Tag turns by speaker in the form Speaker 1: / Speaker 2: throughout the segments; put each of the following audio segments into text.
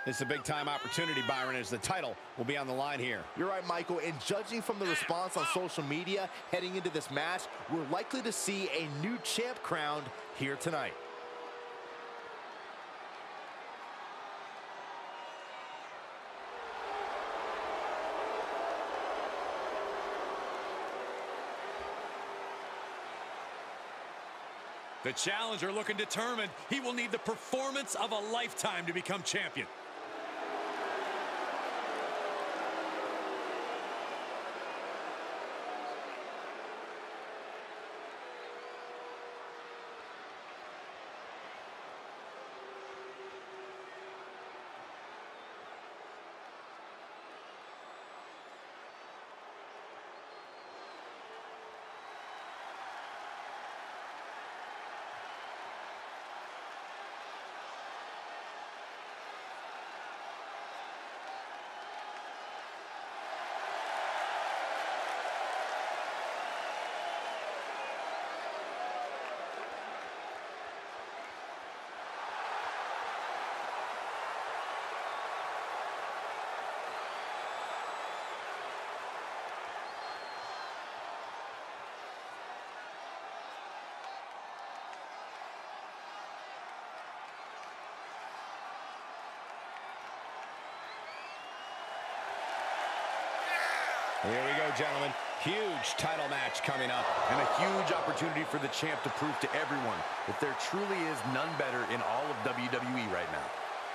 Speaker 1: This is a big-time opportunity, Byron, as the title will be on the line here.
Speaker 2: You're right, Michael, and judging from the response on social media heading into this match, we're likely to see a new champ crowned here tonight.
Speaker 3: The challenger looking determined. He will need the performance of a lifetime to become champion.
Speaker 1: Here we go, gentlemen. Huge title match coming up.
Speaker 4: And a huge opportunity for the champ to prove to everyone that there truly is none better in all of WWE right now.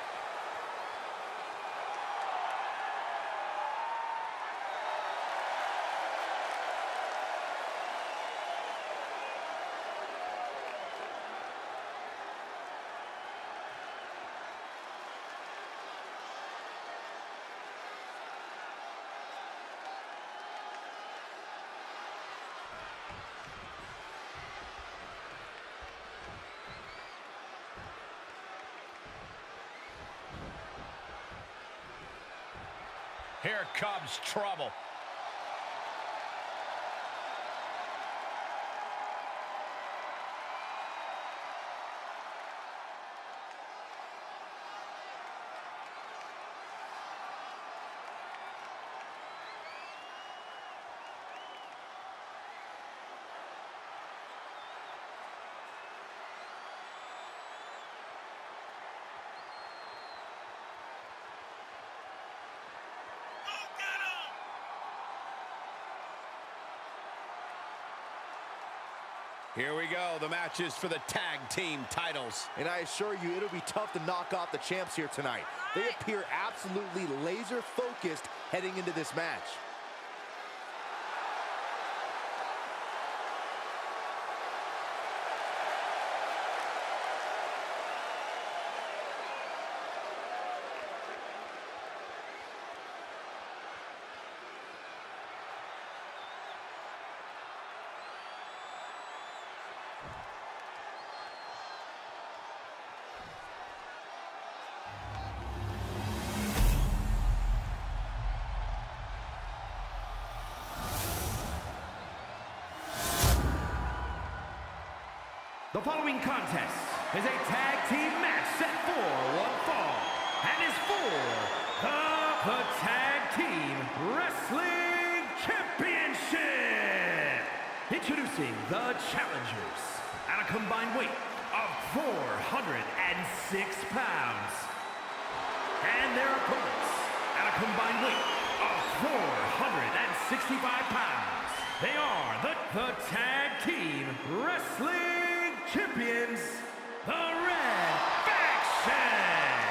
Speaker 1: Here comes trouble. Here we go. The match is for the tag team titles.
Speaker 2: And I assure you, it'll be tough to knock off the champs here tonight. They appear absolutely laser focused heading into this match.
Speaker 5: The following contest is a tag team match set for one fall and is for the Tag Team Wrestling Championship. Introducing the challengers at a combined weight of 406 pounds. And their opponents at a combined weight of 465 pounds. They are the Tag Team Wrestling Champions, the Red Faction!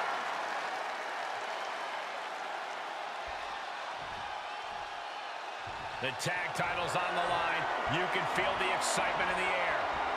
Speaker 1: The tag title's on the line. You can feel the excitement in the air.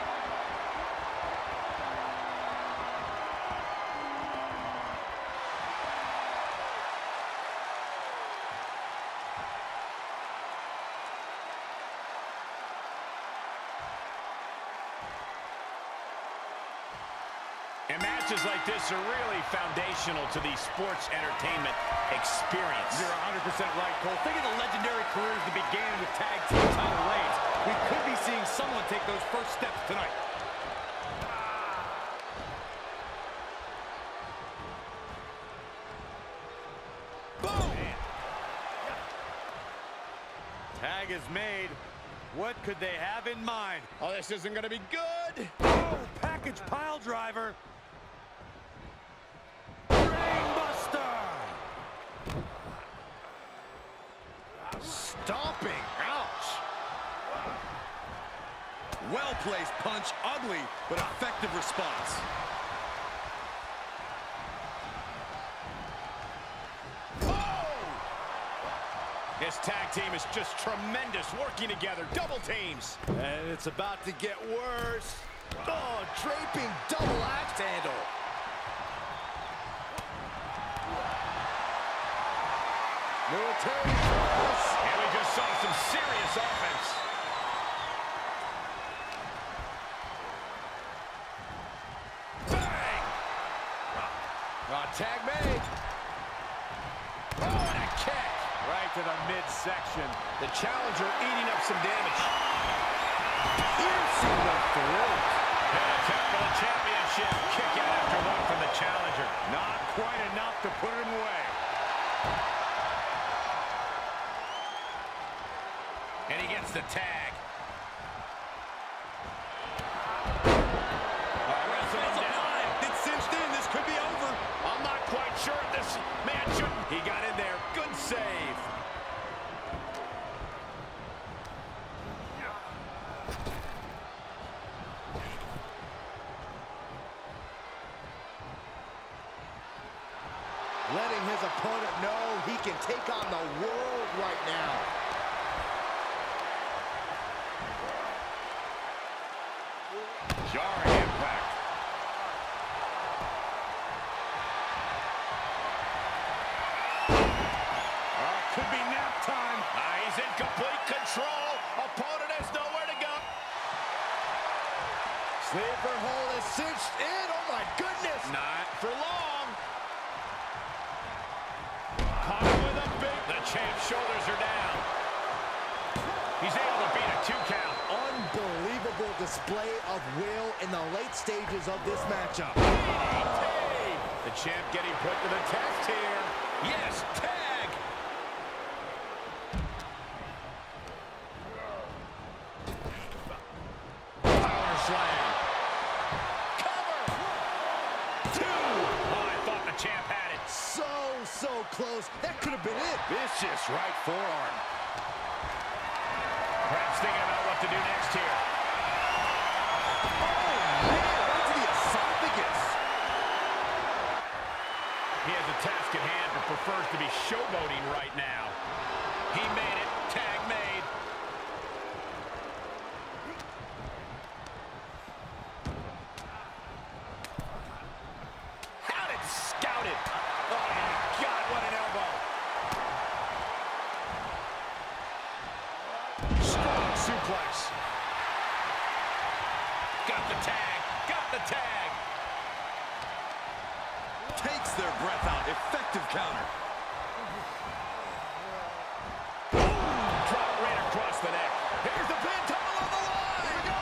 Speaker 1: And matches like this are really foundational to the sports entertainment experience.
Speaker 3: You're 100% right, Cole. Think of the legendary careers that began with tag team title reigns. We could be seeing someone take those first steps tonight. Boom! Tag is made. What could they have in mind?
Speaker 2: Oh, this isn't going to be good.
Speaker 3: Oh, package pile driver. Brainbuster.
Speaker 2: Stomping. Ouch.
Speaker 4: Well-placed punch, ugly, but effective response.
Speaker 1: This tag team is just tremendous, working together, double teams.
Speaker 2: And it's about to get worse. Oh, draping double axe handle. Military press.
Speaker 1: And we just saw some serious offense. Bang!
Speaker 2: Tag made.
Speaker 1: Oh, and a kick.
Speaker 3: Right to the midsection.
Speaker 1: The challenger eating up some damage.
Speaker 2: Piercing the throat.
Speaker 1: And a tap for the championship. Kick out after one from the challenger.
Speaker 3: Not quite enough to put him away.
Speaker 1: And he gets the tag.
Speaker 3: It's cinched in. This could be over.
Speaker 1: I'm not quite sure if this man should. He got in there. Good save.
Speaker 2: Letting his opponent know he can take on the world right now.
Speaker 1: Jarring impact.
Speaker 3: Could be nap time.
Speaker 1: He's in complete control. Opponent has nowhere to go.
Speaker 2: Sleeper hold is cinched in. Oh, my goodness.
Speaker 1: Not for long. Caught him with a big... The champ's shoulders are down. He's able to beat a 2 count.
Speaker 2: Unbelievable display of will in the late stages of this matchup.
Speaker 1: The champ getting put to the test here. Yes, tag. Power slam. Cover. 2. Oh, I thought the champ had it.
Speaker 2: So close. That could have been it.
Speaker 1: Vicious right forearm. Perhaps thinking about what to do next here.
Speaker 2: Oh, man, right to the esophagus.
Speaker 1: He has a task at hand, but prefers to be showboating right now. He made it. Tag made. Had it scouted. Oh, my God, what an elbow. Strong suplex. Got the tag. Got the tag.
Speaker 4: Takes their breath out. Effective counter.
Speaker 1: Drop right across the neck. Here's the pin, tumble on the line. Here we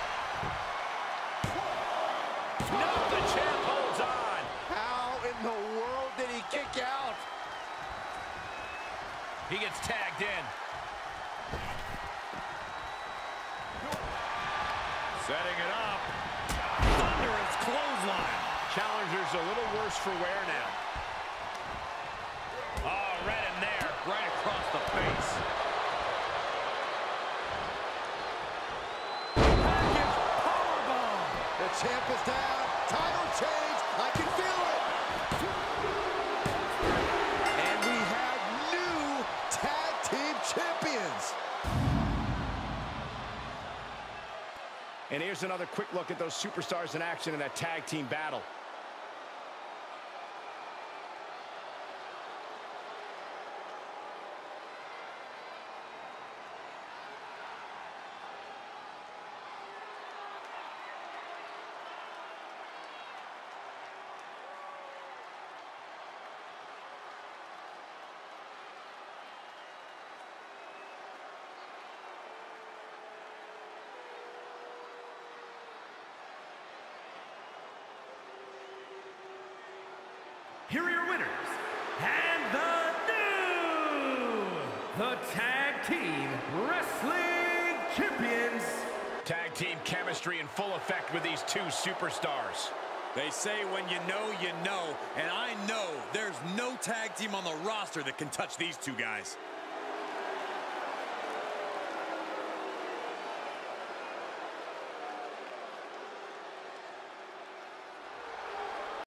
Speaker 1: go. No, the champ holds on.
Speaker 2: How in the world did he kick out?
Speaker 1: He gets tagged in.
Speaker 3: Setting it up. Thunderous clothesline.
Speaker 1: Challenger's a little worse for wear now. Oh, right in there.
Speaker 3: Right across the face. Package powerbomb.
Speaker 2: The champ is down. Title change. I can feel it. And we have new tag team champions.
Speaker 1: And here's another quick look at those superstars in action in that tag team battle.
Speaker 5: Here are your winners, and the the Tag Team Wrestling Champions.
Speaker 1: Tag team chemistry in full effect with these two superstars.
Speaker 3: They say when you know, and I know there's no tag team on the roster that can touch these two guys.